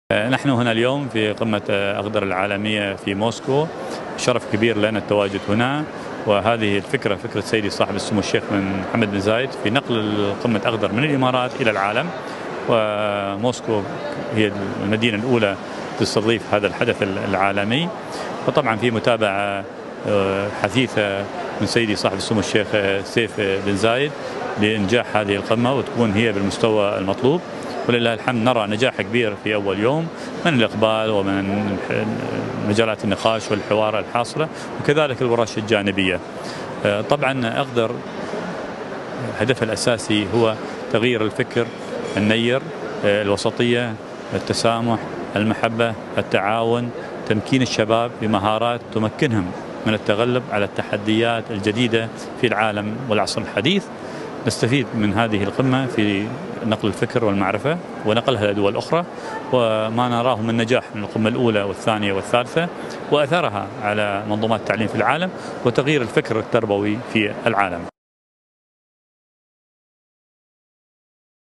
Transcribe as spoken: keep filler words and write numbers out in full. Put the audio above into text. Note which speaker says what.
Speaker 1: نحن هنا اليوم في قمة أخضر العالمية في موسكو. شرف كبير لنا التواجد هنا، وهذه الفكرة فكرة سيدي صاحب السمو الشيخ بن محمد بن زايد في نقل قمة أخضر من الإمارات إلى العالم. وموسكو هي المدينة الأولى تستضيف هذا الحدث العالمي، وطبعا في متابعة حثيثة من سيدي صاحب السمو الشيخ سيف بن زايد لإنجاح هذه القمة وتكون هي بالمستوى المطلوب. ولله الحمد نرى نجاح كبير في أول يوم من الإقبال ومن مجالات النقاش والحوار الحاصلة، وكذلك الورش الجانبية. طبعا أخضر هدفها الأساسي هو تغيير الفكر، النير، الوسطية، التسامح، المحبة، التعاون، تمكين الشباب بمهارات تمكنهم من التغلب على التحديات الجديدة في العالم والعصر الحديث. نستفيد من هذه القمة في نقل الفكر والمعرفة ونقلها لدول أخرى، وما نراه من نجاح من القمة الأولى والثانية والثالثة وأثرها على منظومات التعليم في العالم وتغيير الفكر التربوي في العالم.